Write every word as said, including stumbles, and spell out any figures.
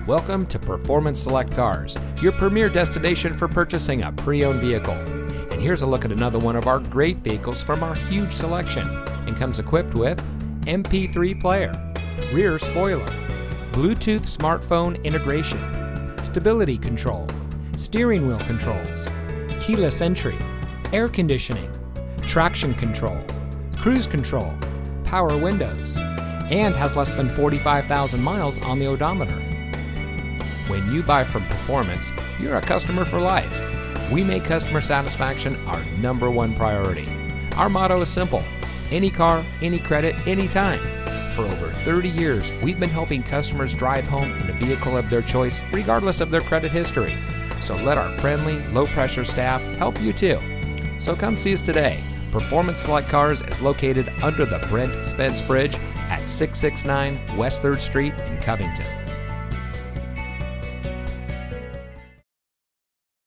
Welcome to Performance Select Cars, your premier destination for purchasing a pre-owned vehicle. And here's a look at another one of our great vehicles from our huge selection, and comes equipped with M P three player, rear spoiler, Bluetooth smartphone integration, stability control, steering wheel controls, keyless entry, air conditioning, traction control, cruise control, power windows, and has less than forty-five thousand miles on the odometer. When you buy from Performance, you're a customer for life. We make customer satisfaction our number one priority. Our motto is simple: any car, any credit, anytime. For over thirty years, we've been helping customers drive home in a vehicle of their choice, regardless of their credit history. So let our friendly, low-pressure staff help you too. So come see us today. Performance Select Cars is located under the Brent Spence Bridge at six sixty-nine West third Street in Covington.